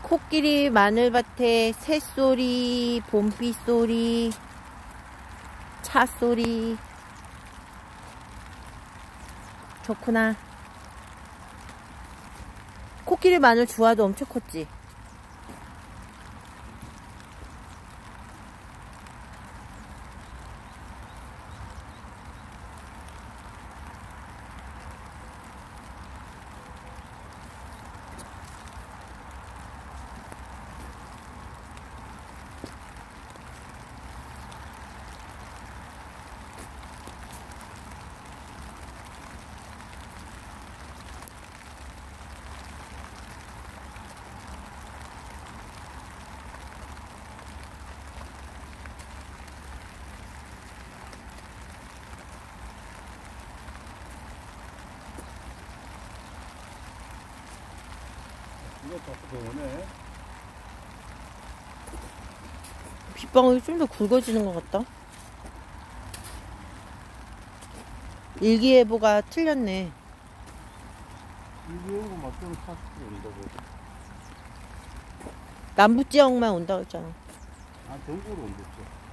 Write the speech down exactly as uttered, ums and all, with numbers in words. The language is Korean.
코끼리 마늘밭에 새소리, 봄비소리, 차소리. 좋구나. 코끼리 마늘 주화도 엄청 컸지? 이거 자꾸 오네. 빗방울이 좀 더 굵어지는 것 같다. 일기예보가 틀렸네. 일기예보 맞추면 사십 킬로미터 온다고. 남부 지역만 온다고 했잖아. 아, 전국으로 온댔어.